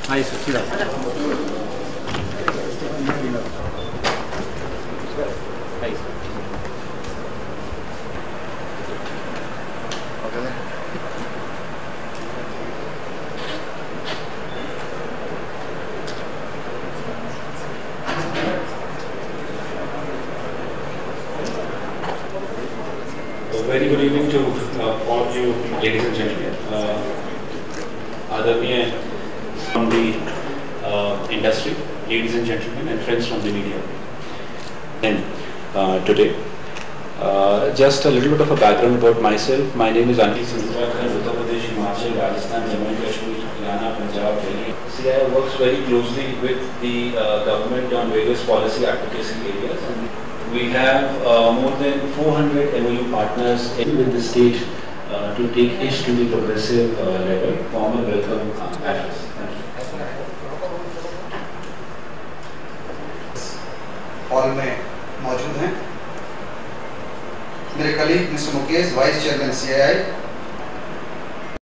Hi, sir. Sit down. Hi, sir. Very good evening to all of you, ladies and gentlemen. Adharniya from the industry, ladies and gentlemen, and friends from the media. And today, just a little bit of a background about myself. My name is Anil Singh, Uttar Pradesh, Himachal, Rajasthan, Jammu and Kashmir, Haryana, Punjab, Delhi. CII works very closely with the government on various policy advocacy areas. And we have more than 400 MOU partners with the state to take it to the progressive level. Warm welcome at us. Hall में मौजूद हैं मेरे colleague mister Mukesh vice chairman CII,